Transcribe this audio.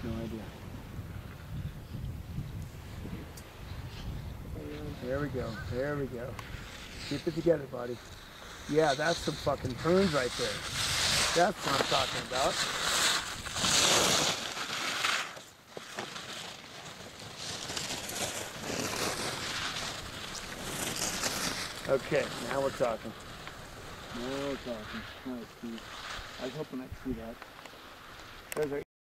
No idea. There we go. There we go. Keep it together, buddy. Yeah, that's some fucking prunes right there. That's what I'm talking about. Okay, now we're talking. Now we're talking. Nice, Steve. I was hoping I'd see that. There's our